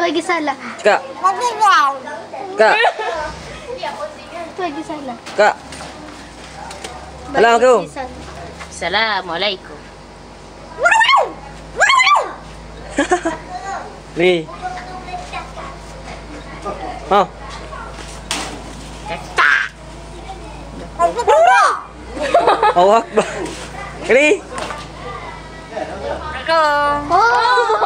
lagi salah. Kak. Kak. Itu lagi salah. Kak. Assalamualaikum. Assalamualaikum. Nih. Mau. Allah Akbar. Ini. Assalamualaikum. Oh.